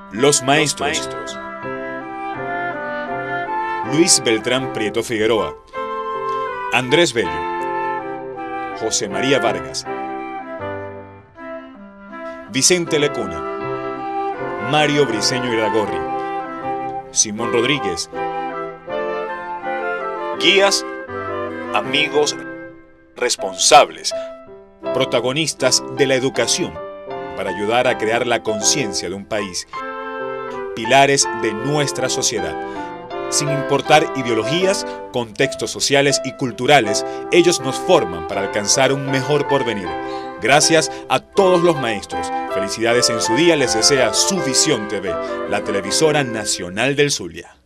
Los maestros. Luis Beltrán Prieto Figueroa, Andrés Bello, José María Vargas, Vicente Lecuna, Mario Briceño Iragorri, Simón Rodríguez. Guías, amigos, responsables, protagonistas de la educación para ayudar a crear la conciencia de un país, pilares de nuestra sociedad. Sin importar ideologías, contextos sociales y culturales, ellos nos forman para alcanzar un mejor porvenir. Gracias a todos los maestros. Felicidades en su día, les desea Su Visión TV, la televisora nacional del Zulia.